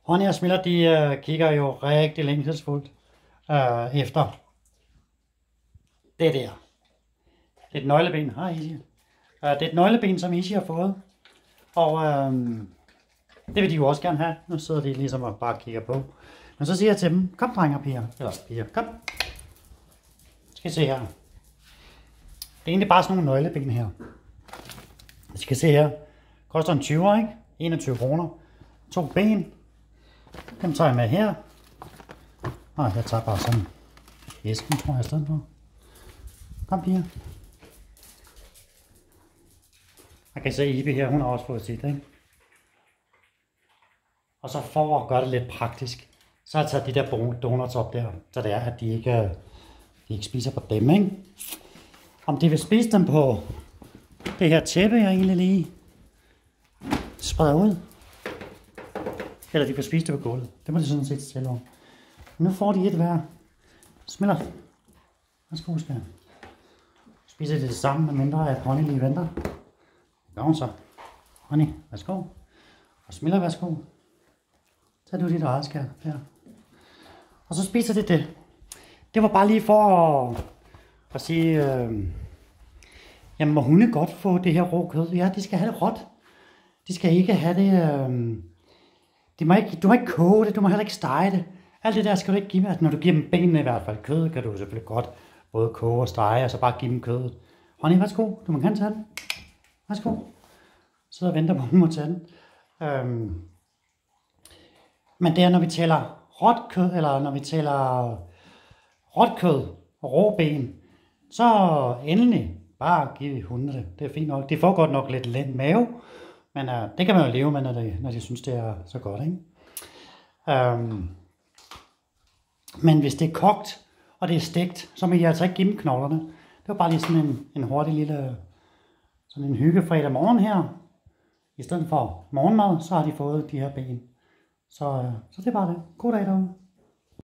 Honey og Smiller, de kigger jo rigtig længselsfuldt efter det der. Det er et nøgleben. Hej, Isi. Det er et nøgleben, som Isi har fået. Og det vil de jo også gerne have. Nu sidder de ligesom og bare kigger på. Men så siger jeg til dem, kom drenge og piger. Eller piger, kom. Skal I se her. Det er egentlig bare sådan nogle nøgleben her. I skal se her. Koster en 20'er, ikke? 21 kroner. 2 ben. Dem tager jeg med her. Og jeg tager bare sådan æsken, tror jeg, i stedet for. Kom, piger. Jeg kan se Ibi her, hun har også fået sit, ikke? Og så for at gøre det lidt praktisk, så har jeg taget de der donuts op der, så det er, at de ikke spiser på dem, ikke? Om de vil spise dem på det her tæppe, jeg egentlig lige spreder ud, eller de vil spise det på gulvet. Det må de sådan set selv om. Nu får de et hver. Smiller. Værsgo, skal jeg. Spiser det samme, medmindre at Honey lige venter. Gør hun så. Honey, værsgo. Og Smiller, værsgo. Tag du dit eget skær her. Og så spiser det det. Det var bare lige for at sige, jamen må hunde godt få det her rå kød? Ja, de skal have det råt. De skal ikke have det, du må ikke koge det, du må heller ikke stege det. Alt det der skal du ikke give dem. Altså, når du giver dem benene i hvert fald, kød kan du selvfølgelig godt både koge og stege, og så bare give dem kødet. Honey, værsgo, du må gerne tage den. Værsgo. Så og venter på, hun må tage den. Men det er, når vi taler råt kød, eller når vi taler råt kød og rå ben, så endelig bare give hundene det. Det er fint nok. De får godt nok lidt let mave, men det kan man jo leve med, når de synes, det er så godt, ikke? Men hvis det er kogt, og det er stegt, så må I altså ikke give dem knoglerne. Det var bare lige sådan en hurtig lille, sådan en hyggefredag morgen her. I stedet for morgenmad, så har de fået de her ben. Så det er bare det. God dag derude.